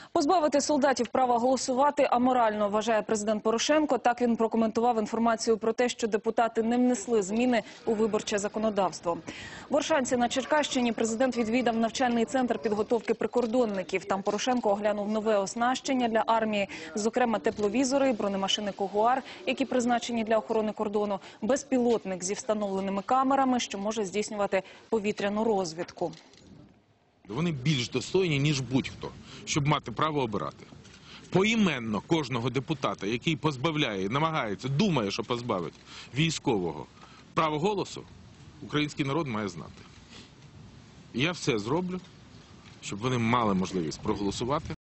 Позбавити солдатів права голосувати аморально, вважає президент Порошенко. Так він прокоментував інформацію про те, що депутати не внесли зміни у виборче законодавство. В Оршанці на Черкащині президент відвідав навчальний центр підготовки прикордонників. Там Порошенко оглянув нове оснащення для армії, зокрема тепловізори, бронемашини «Кугуар», які призначені для охорони кордону, безпілотник зі встановленими камерами, що може здійснювати повітряну розвідку. Вони більш достойні, ніж будь-хто, щоб мати право обирати. Поіменно кожного депутата, який позбавляє, намагається, думає, що позбавить військового права голосу, український народ має знати. І я все зроблю, щоб вони мали можливість проголосувати